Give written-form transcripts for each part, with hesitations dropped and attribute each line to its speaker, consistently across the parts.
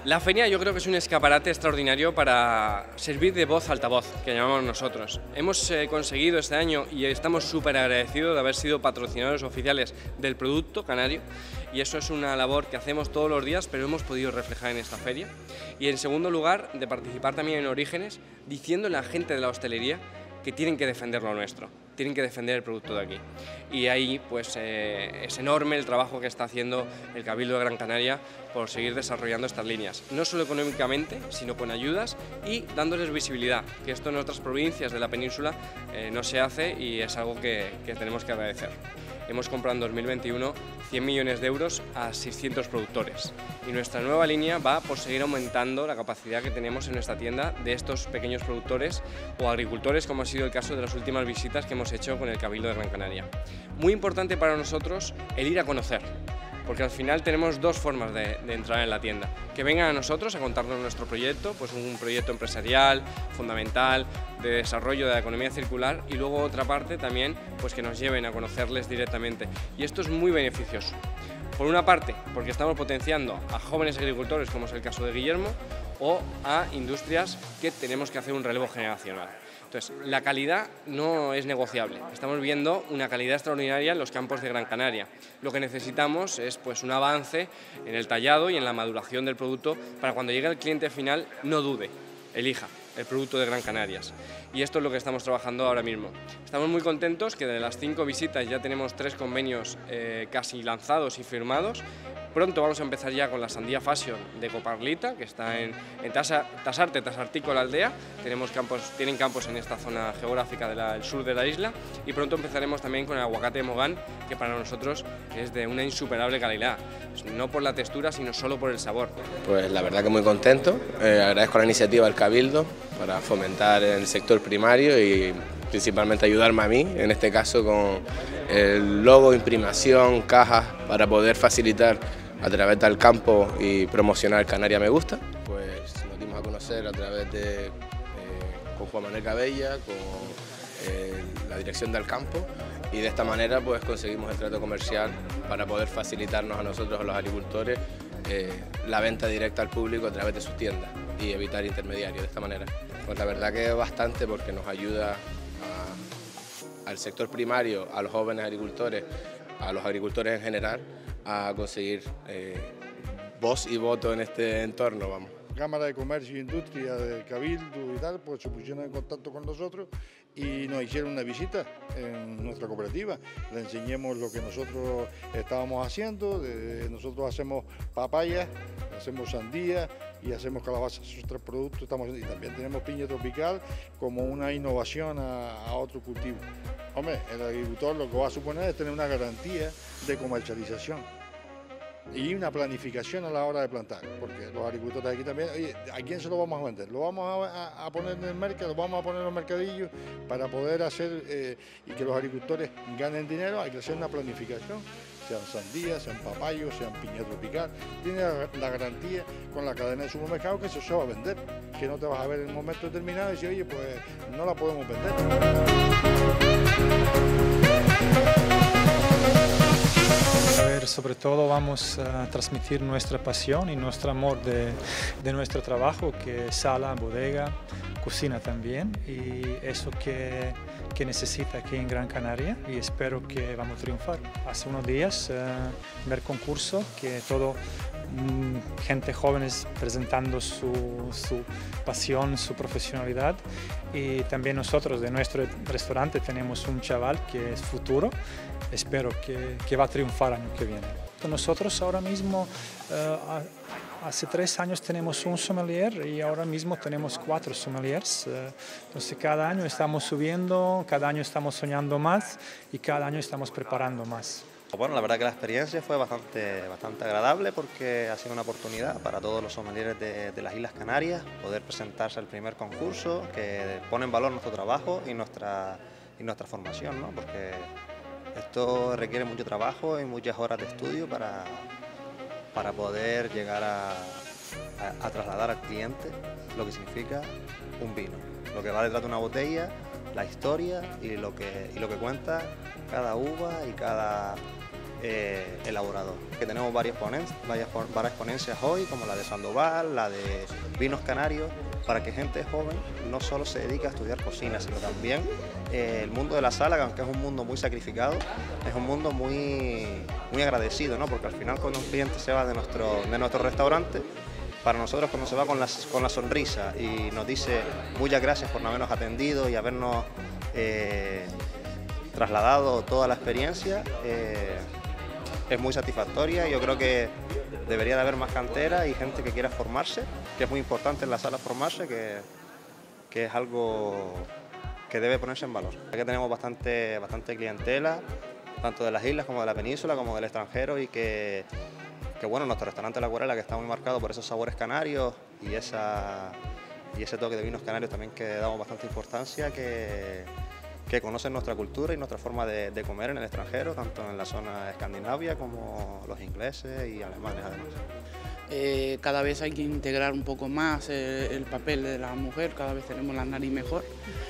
Speaker 1: La feria yo creo que es un escaparate extraordinario para servir de voz altavoz, que llamamos nosotros. Hemos conseguido este año, y estamos súper agradecidos de haber sido patrocinadores oficiales del producto canario, y eso es una labor que hacemos todos los días, pero hemos podido reflejar en esta feria. Y en segundo lugar, de participar también en Orígenes, diciéndole a la gente de la hostelería que tienen que defender lo nuestro, tienen que defender el producto de aquí. Y ahí pues es enorme el trabajo que está haciendo el Cabildo de Gran Canaria por seguir desarrollando estas líneas, no solo económicamente, sino con ayudas y dándoles visibilidad, que esto en otras provincias de la península no se hace y es algo que tenemos que agradecer. Hemos comprado en 2021 100 millones de euros a 600 productores y nuestra nueva línea va por seguir aumentando la capacidad que tenemos en nuestra tienda de estos pequeños productores o agricultores, como ha sido el caso de las últimas visitas que hemos hecho con el Cabildo de Gran Canaria. Muy importante para nosotros el ir a conocer, porque al final tenemos dos formas de entrar en la tienda. Que vengan a nosotros a contarnos nuestro proyecto, pues un proyecto empresarial, fundamental, de desarrollo de la economía circular, y luego otra parte también pues que nos lleven a conocerles directamente. Y esto es muy beneficioso. Por una parte, porque estamos potenciando a jóvenes agricultores, como es el caso de Guillermo, o a industrias que tenemos que hacer un relevo generacional. Entonces, la calidad no es negociable. Estamos viendo una calidad extraordinaria en los campos de Gran Canaria. Lo que necesitamos es pues, un avance en el tallado y en la maduración del producto para cuando llegue al cliente final no dude, elija el producto de Gran Canarias. Y esto es lo que estamos trabajando ahora mismo. Estamos muy contentos que de las 5 visitas ya tenemos 3 convenios casi lanzados y firmados. Pronto vamos a empezar ya con la sandía Fashion de Coparlita, que está en Tasarte, Tasartico, la aldea. Tienen campos en esta zona geográfica del sur de la isla, y pronto empezaremos también con el aguacate de Mogán, que para nosotros es de una insuperable calidad, no por la textura, sino solo por el sabor.
Speaker 2: Pues la verdad que muy contento, agradezco la iniciativa del Cabildo para fomentar el sector primario y principalmente ayudarme a mí, en este caso con el logo, imprimación, cajas, para poder facilitar a través del campo y promocionar Canaria Me Gusta. Pues nos dimos a conocer a través con Juan Manuel Cabella, con la dirección del campo, y de esta manera pues conseguimos el trato comercial para poder facilitarnos a nosotros, los agricultores, la venta directa al público a través de sus tiendas y evitar intermediarios de esta manera. Pues la verdad que bastante, porque nos ayuda al sector primario, a los jóvenes agricultores, a los agricultores en general, a conseguir voz y voto en este entorno, vamos.
Speaker 3: Cámara de Comercio e Industria del Cabildo y tal, pues se pusieron en contacto con nosotros y nos hicieron una visita en nuestra cooperativa. Le enseñemos lo que nosotros estábamos haciendo. Nosotros hacemos papaya, hacemos sandía y hacemos calabazas. Esos 3 productos y también tenemos piña tropical como una innovación a otro cultivo. Hombre, el agricultor lo que va a suponer es tener una garantía de comercialización y una planificación a la hora de plantar, porque los agricultores aquí también, oye, ¿a quién se lo vamos a vender? ¿Lo vamos a poner en el mercado? ¿Lo vamos a poner en los mercadillos? Para poder hacer y que los agricultores ganen dinero, hay que hacer una planificación, sean sandías, sean papayos, sean piña tropical. Tiene la garantía con la cadena de supermercados que eso se va a vender, que no te vas a ver en un momento determinado y decir, oye, pues no la podemos vender.
Speaker 4: Sobre todo vamos a transmitir nuestra pasión y nuestro amor de nuestro trabajo, que es sala, bodega, cocina también, y eso que necesita aquí en Gran Canaria, y espero que vamos a triunfar. Hace unos días, primer concurso, que todo gente jóvenes presentando su pasión, su profesionalidad, y también nosotros de nuestro restaurante tenemos un chaval que es futuro, espero que va a triunfar el año que viene. Nosotros ahora mismo, hace 3 años tenemos un sommelier y ahora mismo tenemos 4 sommeliers. Entonces cada año estamos subiendo, cada año estamos soñando más y cada año estamos preparando más.
Speaker 5: Bueno, la verdad que la experiencia fue bastante agradable, porque ha sido una oportunidad para todos los sommeliers de las Islas Canarias poder presentarse al primer concurso, que pone en valor nuestro trabajo y nuestra formación, ¿no? Porque esto requiere mucho trabajo y muchas horas de estudio para poder llegar a trasladar al cliente lo que significa un vino, lo que va detrás de una botella, la historia y lo que cuenta cada uva y cada elaborador. Que tenemos varias ponencias hoy, como la de Sandoval, la de vinos canarios, para que gente joven no solo se dedique a estudiar cocina, sino también el mundo de la sala, que aunque es un mundo muy sacrificado, es un mundo muy agradecido, ¿no? Porque al final cuando un cliente se va de nuestro restaurante, para nosotros cuando se va con la sonrisa y nos dice muchas gracias por habernos atendido y habernos trasladado toda la experiencia, es muy satisfactoria. Yo creo que debería de haber más cantera y gente que quiera formarse, que es muy importante en la sala formarse, que es algo que debe ponerse en valor. Aquí tenemos bastante clientela, tanto de las islas como de la península, como del extranjero, y que bueno, nuestro restaurante La Acuarela, que está muy marcado por esos sabores canarios y ese toque de vinos canarios también, que damos bastante importancia, que conocen nuestra cultura y nuestra forma de comer en el extranjero, tanto en la zona escandinavia como los ingleses y alemanes además.
Speaker 6: Cada vez hay que integrar un poco más el papel de la mujer, cada vez tenemos la nariz mejor,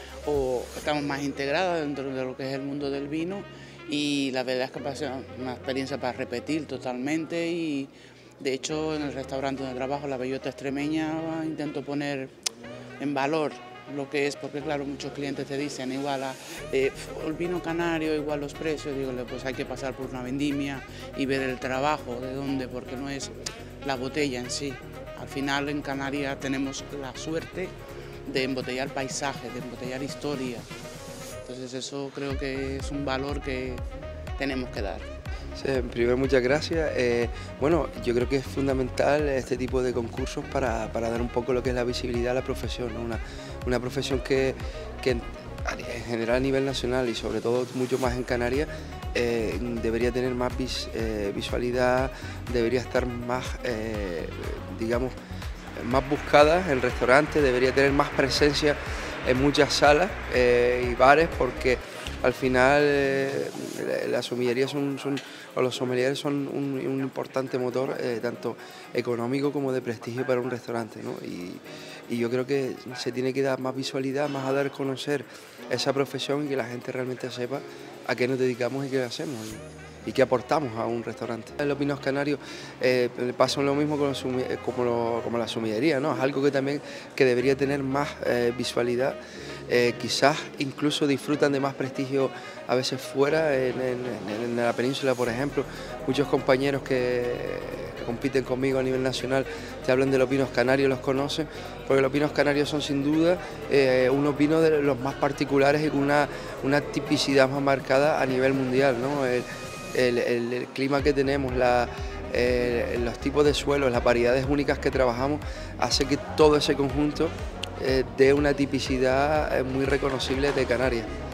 Speaker 6: o estamos más integradas dentro de lo que es el mundo del vino, y la verdad es que pasa una experiencia para repetir totalmente. Y de hecho en el restaurante donde trabajo, La Bellota Extremeña, intento poner en valor lo que es, porque claro, muchos clientes te dicen igual el vino canario, igual los precios, digo, pues hay que pasar por una vendimia y ver el trabajo, de dónde, porque no es la botella en sí. Al final en Canarias tenemos la suerte de embotellar paisajes, de embotellar historia. Entonces eso creo que es un valor que tenemos que dar.
Speaker 7: Sí, primero, muchas gracias. Bueno, yo creo que es fundamental este tipo de concursos para dar un poco lo que es la visibilidad a la profesión, ¿no? Una profesión que en general a nivel nacional y sobre todo mucho más en Canarias debería tener más visualidad, debería estar más, digamos, más buscada en restaurantes, debería tener más presencia en muchas salas y bares, porque al final las sommellerías los sommeliers son un importante motor tanto económico como de prestigio para un restaurante, ¿no? Y yo creo que se tiene que dar más visualidad, más a dar a conocer esa profesión y que la gente realmente sepa a qué nos dedicamos y qué hacemos y qué aportamos a un restaurante. En los vinos canarios pasa lo mismo como la sommellería, ¿no? Es algo que también debería tener más visualidad. Quizás incluso disfrutan de más prestigio a veces fuera, en la península, por ejemplo. Muchos compañeros que compiten conmigo a nivel nacional te hablan de los vinos canarios, los conocen, porque los vinos canarios son sin duda unos vinos de los más particulares y con una tipicidad más marcada a nivel mundial, ¿no? El clima que tenemos, los tipos de suelos, las variedades únicas que trabajamos, hace que todo ese conjunto de una tipicidad muy reconocible de Canarias.